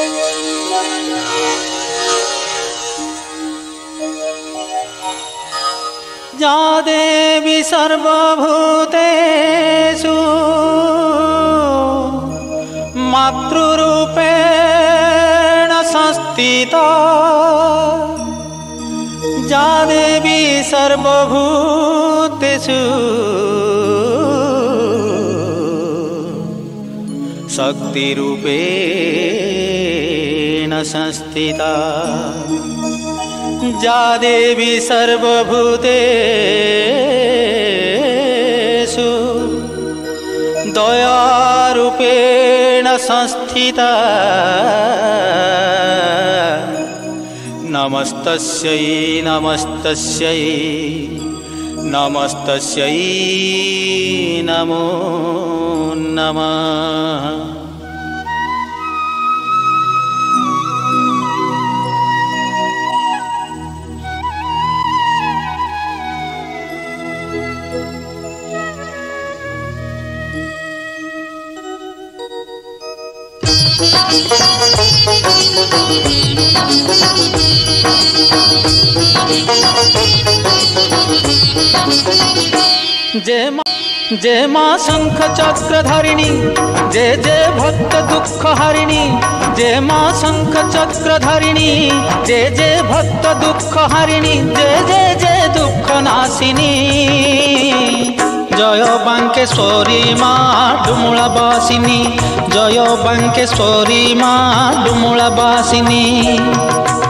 या देवी सर्वभूतेषु मातृरूपेण संस्थिता या देवी सर्वभूतेषु शक्तिरूपेण संस्थिता या देवी सर्वभूतेषु दयारूपेण संस्थिता नमस्तस्यै नमस्तस्यै नमस्तस्यै नमो नमः। जय माँ शंख चक्रधारिणी जय जय भक्त दुख हरिणी जय माँ शंख चक्रधारिणी जय जय भक्त दुख हरिणी जय जय जय दुख नाशिनी जय बांकेश्वरी माँ डुमुला बासिनी जय बांकेश्वरी माँ डुमुला बासिनी।